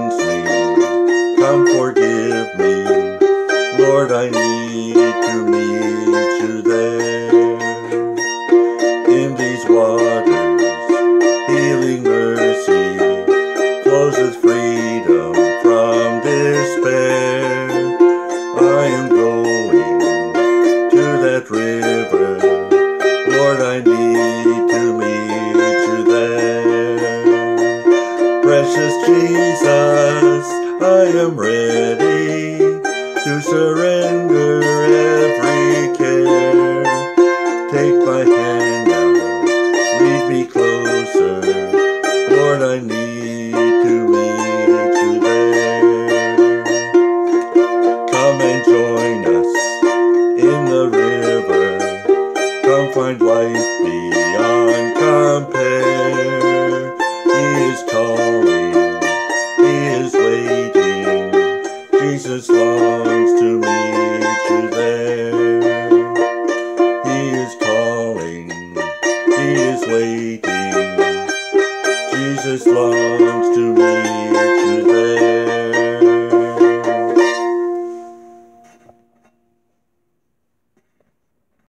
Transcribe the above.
cleanse me, come forgive me. Lord, I need to meet you there. In these waters, healing mercy flows with freedom from despair. I am going to that river. Lord, I need to meet you there. Precious Jesus, I am ready to surrender every care. Take my hand now, lead me closer. Lord, I need to meet you there. Come and join us in the river. Come find life beyond compare. He is calling, He is waiting. Jesus longs to meet you there. He is calling, He is waiting. Jesus longs to meet